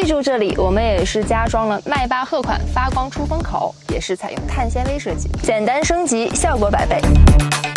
预祝这里我们也是加装了迈巴赫款发光出风口，也是采用碳纤维设计，简单升级，效果百倍。